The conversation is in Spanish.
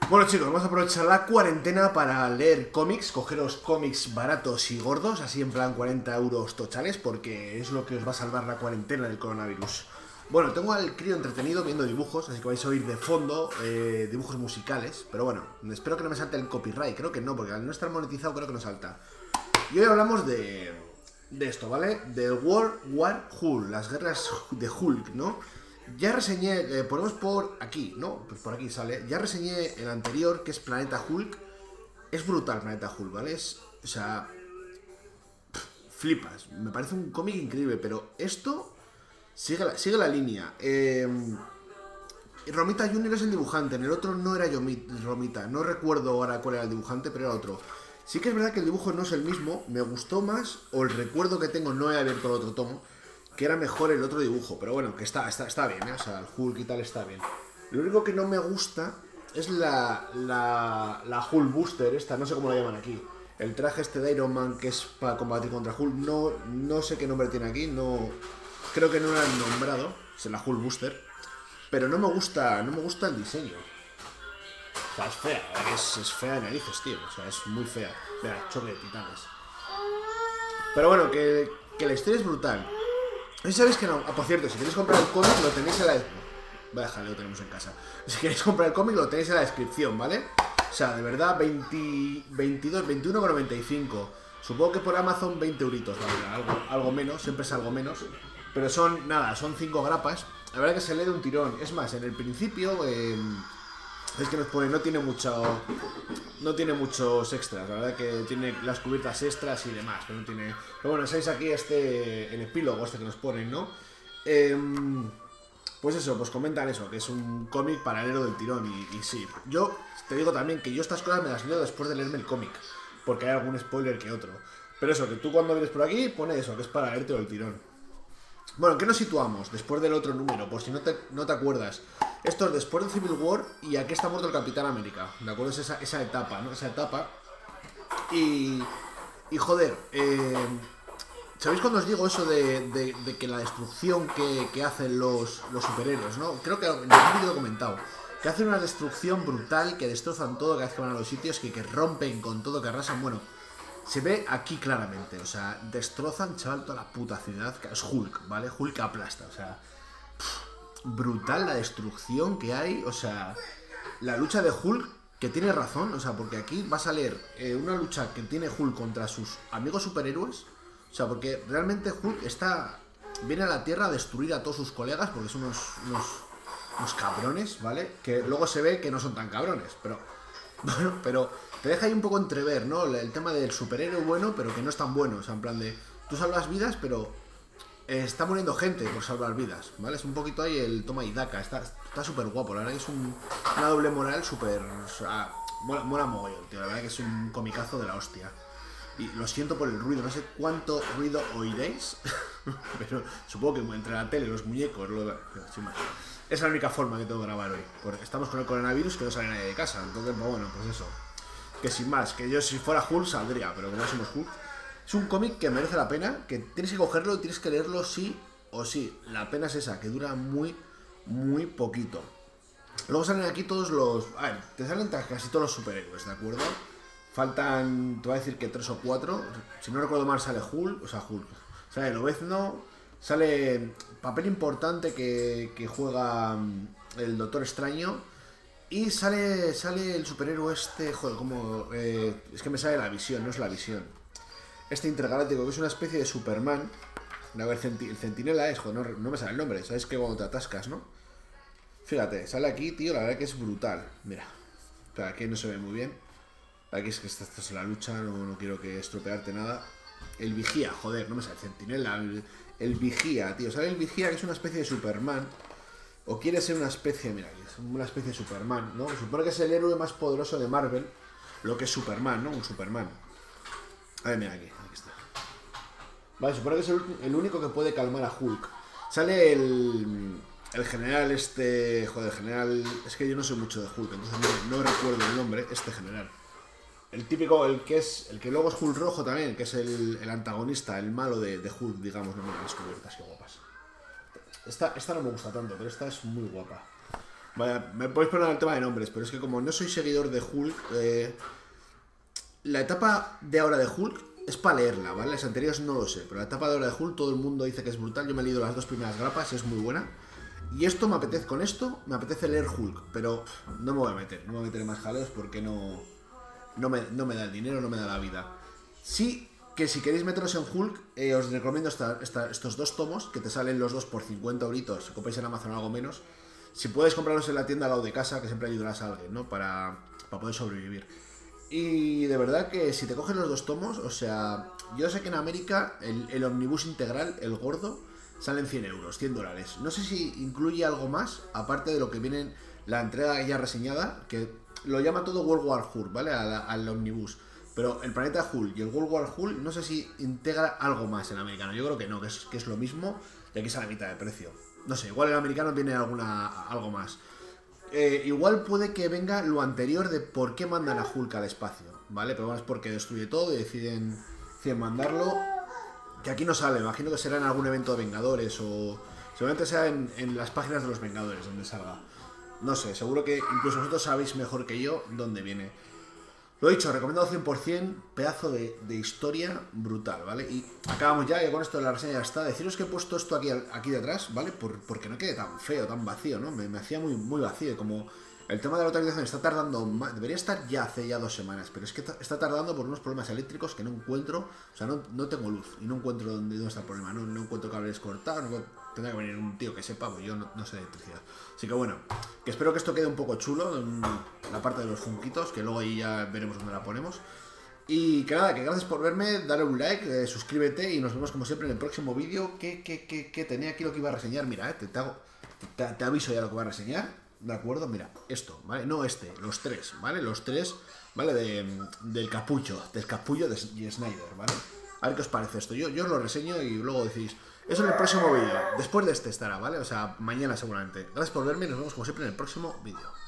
Bueno chicos, vamos a aprovechar la cuarentena para leer cómics, cogeros cómics baratos y gordos, así en plan 40 euros tochales, porque es lo que os va a salvar la cuarentena del coronavirus. Bueno, tengo al crío entretenido viendo dibujos, así que vais a oír de fondo dibujos musicales, pero bueno, espero que no me salte el copyright, creo que no, porque al no estar monetizado creo que no salta. Y hoy hablamos de esto, ¿vale? Del World War Hulk, las guerras de Hulk, ¿no? Ya reseñé, ponemos por aquí, ¿no? Pues por aquí sale. Ya reseñé el anterior, que es Planeta Hulk. Es brutal Planeta Hulk, ¿vale? O sea, flipas. Me parece un cómic increíble, pero esto sigue la línea. Romita Jr. es el dibujante, en el otro no era Romita. No recuerdo ahora cuál era el dibujante, pero era otro. Sí que es verdad que el dibujo no es el mismo. Me gustó más, o el recuerdo que tengo, no he abierto el otro tomo, que era mejor el otro dibujo, pero bueno, que está bien, ¿eh? O sea, el Hulk y tal está bien. Lo único que no me gusta es la Hulk Booster esta, no sé cómo la llaman aquí. El traje este de Iron Man que es para combatir contra Hulk, no sé qué nombre tiene aquí, no creo que no lo han nombrado, es la Hulk Booster, pero no me gusta el diseño. O sea, es fea, es fea de narices, tío, o sea, es muy fea. Mira, choque de titanes. Pero bueno, que la historia es brutal. ¿No sabéis que no? Ah, por cierto, si queréis comprar el cómic lo tenéis en la... Voy a dejarlo, lo tenemos en casa. Si queréis comprar el cómic lo tenéis en la descripción, ¿vale? O sea, de verdad, 21,95. Supongo que por Amazon 20 euritos, ¿vale? Algo menos, siempre es algo menos. Pero son, nada, son 5 grapas. La verdad que se lee de un tirón. Es más, en el principio... es que nos pone, no tiene muchos extras, la verdad que tiene las cubiertas extras y demás, pero no tiene... Pero bueno, sabéis aquí el epílogo este que nos ponen, ¿no? Pues eso, pues comentan eso, que es un cómic paralelo del tirón y sí. Yo te digo también que yo estas cosas me las leo después de leerme el cómic, porque hay algún spoiler que otro. Pero eso, que tú cuando vienes por aquí, pone eso, que es para leerte del tirón. Bueno, ¿en qué nos situamos? Después del otro número, por si no te acuerdas. Esto es después de Civil War y aquí está muerto el Capitán América. ¿De acuerdo? Es esa etapa, ¿no? Esa etapa. Y joder, ¿sabéis cuando os digo eso de que la destrucción que hacen los superhéroes, ¿no? Creo que en el vídeo lo he comentado. Que hacen una destrucción brutal, que destrozan todo cada vez que van a los sitios, que rompen con todo, que arrasan. Bueno, se ve aquí claramente, o sea, destrozan, chaval, toda la puta ciudad. Es Hulk, ¿vale? Hulk aplasta, o sea, brutal la destrucción que hay, o sea, la lucha de Hulk, que tiene razón, o sea, porque aquí vas a leer una lucha que tiene Hulk contra sus amigos superhéroes, o sea, porque realmente Hulk viene a la Tierra a destruir a todos sus colegas, porque son unos cabrones, ¿vale? Que luego se ve que no son tan cabrones, pero bueno, pero te deja ahí un poco entrever, ¿no? El tema del superhéroe bueno, pero que no es tan bueno. O sea, en plan de, tú salvas vidas, pero está muriendo gente por salvar vidas, ¿vale? Es un poquito ahí el toma y daca. Está súper guapo, la verdad que es una doble moral súper... O sea, mola mogollón, tío. La verdad que es un comicazo de la hostia. Y lo siento por el ruido, no sé cuánto ruido oiréis, pero supongo que entre la tele, los muñecos, es la única forma que tengo de grabar hoy. Porque estamos con el coronavirus que no sale nadie de casa. Entonces, bueno, pues eso. Que sin más, que yo si fuera Hulk saldría, pero como no somos Hulk. Es un cómic que merece la pena, que tienes que cogerlo y tienes que leerlo sí o sí. La pena es esa, que dura muy, muy poquito. Luego salen aquí todos los... A ver, te salen casi todos los superhéroes, ¿de acuerdo? Faltan, te voy a decir que 3 o 4. Si no recuerdo mal sale Hulk, o sea, Hulk. Sale Lobezno, sale papel importante que juega el Doctor Extraño. Y sale el superhéroe este, joder, como... es que me sale la Visión, no es la Visión. Este intergaláctico, que es una especie de Superman. A ver, el Centinela es, joder, no me sale el nombre, ¿sabes? Que cuando te atascas, ¿no? Fíjate, sale aquí, tío, la verdad que es brutal. Mira, pero aquí no se ve muy bien. Aquí es que esta es la lucha, no quiero que estropearte nada. El Vigía, joder, no me sale el Centinela, el Vigía, tío. Sale el Vigía, que es una especie de Superman. O quiere ser una especie, mira, es una especie de Superman, ¿no? Supone que es el héroe más poderoso de Marvel, lo que es Superman, ¿no? Un Superman. A ver, mira, aquí está. Vale, supone que es el único que puede calmar a Hulk. Sale el general este... Joder, general... Es que yo no sé mucho de Hulk, entonces no recuerdo el nombre, este general. El típico, el que luego es Hulk rojo también, que es el antagonista, el malo de Hulk, digamos, no me las cubiertas, qué guapas. Esta no me gusta tanto, pero esta es muy guapa. Vaya, me podéis perdonar el tema de nombres, pero es que como no soy seguidor de Hulk, la etapa de ahora de Hulk es para leerla, ¿vale? Las anteriores no lo sé, pero la etapa de ahora de Hulk todo el mundo dice que es brutal. Yo me he leído las 2 primeras grapas, es muy buena. Y esto me apetece, con esto me apetece leer Hulk, pero no me voy a meter, no me voy a meter en más jaleos porque no me da el dinero, no me da la vida. Sí que si queréis meteros en Hulk, os recomiendo estos 2 tomos, que te salen los 2 por 50 euritos, si compráis en Amazon algo menos. Si puedes comprarlos en la tienda al lado de casa, que siempre ayudarás a alguien, ¿no? Para poder sobrevivir. Y de verdad que si te coges los 2 tomos, o sea, yo sé que en América el omnibus integral, el gordo, salen 100 euros, 100 dólares. No sé si incluye algo más, aparte de lo que viene en la entrega ya reseñada, que lo llama todo World War Hulk, ¿vale? Al omnibus. Pero el Planeta Hulk y el World War Hulk no sé si integra algo más en americano. Yo creo que no, que es lo mismo y aquí es a la mitad de precio. No sé, igual en americano viene algo más. Igual puede que venga lo anterior de por qué mandan a Hulk al espacio, ¿vale? Pero bueno, es porque destruye todo y deciden mandarlo. Que aquí no sale, imagino que será en algún evento de Vengadores o seguramente sea en las páginas de los Vengadores donde salga. No sé, seguro que incluso vosotros sabéis mejor que yo dónde viene. Lo dicho, recomendado 100%, pedazo de historia brutal, ¿vale? Y acabamos ya, y con esto la reseña ya está. Deciros que he puesto esto aquí detrás, ¿vale? Porque no quede tan feo, tan vacío, ¿no? Me hacía muy vacío, y como el tema de la autorización está tardando más, debería estar ya hace 2 semanas, pero es que está tardando por unos problemas eléctricos que no encuentro, o sea, no tengo luz y no encuentro dónde está el problema, no encuentro cables cortados, tendrá que venir un tío que sepa, pues yo no sé de electricidad. Así que bueno, que espero que esto quede un poco chulo, en la parte de los funquitos, que luego ahí ya veremos dónde la ponemos. Y que nada, que gracias por verme, dale un like, suscríbete y nos vemos como siempre en el próximo vídeo. Que tenía aquí lo que iba a reseñar, mira, te aviso ya lo que voy a reseñar. ¿De acuerdo? Mira, esto, ¿vale? No los 3, ¿vale? Los 3, ¿vale? Del capullo de Snyder, ¿vale? A ver qué os parece esto. Yo os lo reseño y luego decís. Eso en el próximo vídeo. Después de este estará, ¿vale? O sea, mañana seguramente. Gracias por verme y nos vemos como siempre en el próximo vídeo.